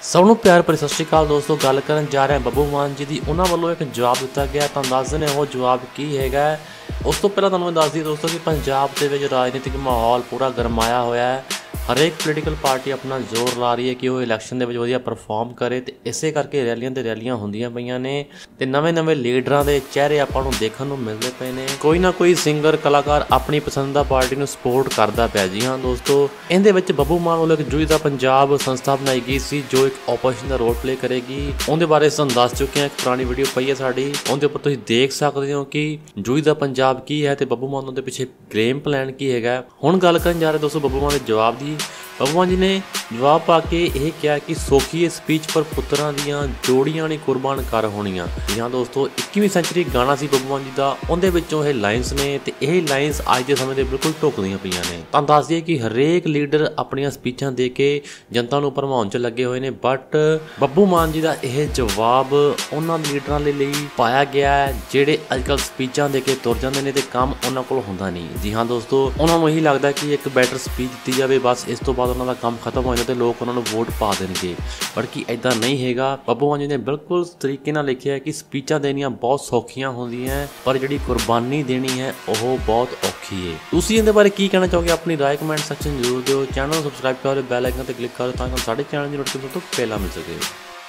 ਸਭ ਨੂੰ ਪਿਆਰ ਭਰੀ ਸਤਿ ਸ਼੍ਰੀ ਅਕਾਲ ਦੋਸਤੋ। ਗੱਲ ਕਰਨ ਜਾ ਰਹੇ ਹਾਂ ਬੱਬੂ ਮਾਨ ਜੀ ਦੀ। ਉਹਨਾਂ ਵੱਲੋਂ ਇੱਕ ਜਵਾਬ ਦਿੱਤਾ ਗਿਆ, ਤੁਹਾਨੂੰ ਦੱਸ ਦਿੰਦੇ ਉਹ ਜਵਾਬ ਕੀ ਹੈਗਾ। ਉਸ ਤੋਂ ਪਹਿਲਾਂ ਤੁਹਾਨੂੰ ਮੈਂ ਦੱਸ ਦਈਏ ਦੋਸਤੋ ਕਿ ਪੰਜਾਬ ਦੇ ਵਿੱਚ ਰਾਜਨੀਤਿਕ ਮਾਹੌਲ ਪੂਰਾ ਗਰਮਾਇਆ ਹੋਇਆ ਹੈ। ਹਰੇਕ ਪੋਲੀਟੀਕਲ ਪਾਰਟੀ ਆਪਣਾ ਜ਼ੋਰ ਲਾ ਰਹੀ ਹੈ ਕਿ ਉਹ ਇਲੈਕਸ਼ਨ ਦੇ ਵਿੱਚ ਵਧੀਆ ਪਰਫਾਰਮ ਕਰੇ, ਅਤੇ ਇਸੇ ਕਰਕੇ ਰੈਲੀਆਂ ਤੇ ਰੈਲੀਆਂ ਹੁੰਦੀਆਂ ਪਈਆਂ ਨੇ ਤੇ ਨਵੇਂ ਲੀਡਰਾਂ ਦੇ ਚਿਹਰੇ ਆਪਾਂ ਨੂੰ ਦੇਖਣ ਨੂੰ ਮਿਲਦੇ ਪਏ ਨੇ। ਕੋਈ ਨਾ ਕੋਈ ਸਿੰਗਰ ਕਲਾਕਾਰ ਆਪਣੀ ਪਸੰਦੀਦਾ ਪਾਰਟੀ ਨੂੰ ਸਪੋਰਟ ਕਰਦਾ ਪਿਆ। ਜੀ ਹਾਂ ਦੋਸਤੋ, ਇਹਦੇ ਵਿੱਚ ਬੱਬੂ ਮਾਨ ਵੱਲੋਂ ਇੱਕ ਜੂਈ ਦਾ ਪੰਜਾਬ ਸੰਸਥਾ ਬਣਾਈ ਗਈ ਸੀ ਜੋ ਇੱਕ ਆਪੋਜੀਸ਼ਨ ਦਾ ਰੋਲ ਪਲੇ ਕਰੇਗੀ। ਉਹਦੇ ਬਾਰੇ ਤੁਹਾਨੂੰ ਦੱਸ ਚੁੱਕੇ ਹਾਂ, ਇੱਕ ਪੁਰਾਣੀ ਵੀਡੀਓ ਪਈ ਹੈ ਸਾਡੀ, ਉਹਦੇ ਉੱਪਰ ਤੁਸੀਂ ਦੇਖ ਸਕਦੇ ਹੋ ਕਿ ਜੂਈ ਦਾ ਪੰਜਾਬ ਕੀ ਹੈ ਤੇ ਬੱਬੂ ਮਾਨ ਉਹਦੇ ਪਿੱਛੇ ਗੇਮ ਪਲਾਨ ਕੀ ਹੈਗਾ। ਹੁਣ ਗੱਲ ਕਰਨ ਜਾ ਰਹੇ ਦੋਸਤੋ ਬੱਬੂ ਮਾਨ ਦੇ ਜਵਾਬ ਦੀ। ਬੱਬੂ ਮਾਨ ਜੀ ਨੇ ਜਵਾਬ ਪਾ ਕੇ ਇਹ ਕਿਹਾ ਕਿ ਸੋਖੀਏ ਸਪੀਚ ਪਰ ਪੁੱਤਰਾਂ ਦੀਆਂ ਜੋੜੀਆਂ ਨਹੀਂ ਕੁਰਬਾਨ ਕਰ ਹੋਣੀਆਂ। ਜੀ ਹਾਂ ਦੋਸਤੋ, 21ਵੀਂ ਸੈਂਚੁਰੀ ਗਾਣਾ ਸੀ ਬੱਬੂ ਮਾਨ ਜੀ ਦਾ, ਉਹਦੇ ਵਿੱਚੋਂ ਇਹ ਲਾਈਨਸ ਨੇ ਤੇ ਇਹ ਲਾਈਨਸ ਅੱਜ ਦੇ ਸਮੇਂ ਦੇ ਬਿਲਕੁਲ ਢੁੱਕਦੀਆਂ ਪਈਆਂ ਨੇ। ਤੁਹਾਨੂੰ ਦੱਸ ਦਈਏ ਕਿ ਹਰੇਕ ਲੀਡਰ ਆਪਣੀਆਂ ਸਪੀਚਾਂ ਦੇ ਕੇ ਜਨਤਾ ਨੂੰ ਭਰਮਾਉਣ 'ਚ ਲੱਗੇ ਹੋਏ ਨੇ, ਬਟ ਬੱਬੂ ਮਾਨ ਜੀ ਦਾ ਇਹ ਜਵਾਬ ਉਹਨਾਂ ਲੀਡਰਾਂ ਲਈ ਪਾਇਆ ਗਿਆ ਹੈ ਜਿਹੜੇ ਅੱਜ ਕੱਲ੍ਹ ਸਪੀਚਾਂ ਦੇ ਕੇ ਤੁਰ ਜਾਂਦੇ ਨੇ ਤੇ ਕੰਮ ਉਹਨਾਂ ਕੋਲ ਹੁੰਦਾ ਨਹੀਂ। ਜੀ ਹਾਂ ਦੋਸਤੋ, ਉਹਨਾਂ ਨੂੰ ਇਹੀ ਲੱਗਦਾ ਕਿ ਇੱਕ ਬੈਟਰ ਸਪੀਚ ਦਿੱਤੀ ਜਾਵੇ, ਬਸ ਇਸ ਤੋਂ ਬਾਅਦ ਉਹਨਾਂ ਦਾ ਕੰਮ ਖਤਮ ਹੋ ਜਾਂਦਾ ਤੇ ਲੋਕ ਉਹਨਾਂ ਨੂੰ ਵੋਟ ਪਾ ਦੇਣਗੇ। ਪਰ ਕੀ ਇੱਦਾਂ ਨਹੀਂ ਹੈਗਾ। ਬੱਬੂ ਮਾਨ ਜੀ ਨੇ ਬਿਲਕੁਲ ਤਰੀਕੇ ਨਾਲ ਲਿਖਿਆ ਕਿ ਸਪੀਚਾਂ ਦੇਣੀਆਂ ਬਹੁਤ ਸੌਖੀਆਂ ਹੁੰਦੀਆਂ, ਪਰ ਜਿਹੜੀ ਕੁਰਬਾਨੀ ਦੇਣੀ ਹੈ ਉਹ ਬਹੁਤ ਔਖੀ ਹੈ। ਤੁਸੀਂ ਇਹਦੇ ਬਾਰੇ ਕੀ ਕਹਿਣਾ ਚਾਹੋਗੇ? ਆਪਣੀ ਰਾਏ ਕਮੈਂਟ ਸੈਕਸ਼ਨ ਜ਼ਰੂਰ ਦਿਓ। ਚੈਨਲ ਨੂੰ ਸਬਸਕ੍ਰਾਈਬ ਕਰੋ, ਬੈਲ ਆਈਕਨ ਤੇ ਕਲਿੱਕ ਕਰੋ ਤਾਂ ਕਿ ਸਾਡੇ ਚੈਨਲ ਦੀ ਨੋਟੀਫਿਕੇਸ਼ਨ ਤੋਂ ਪਹਿਲਾਂ ਮਿਲ ਸਕੇ।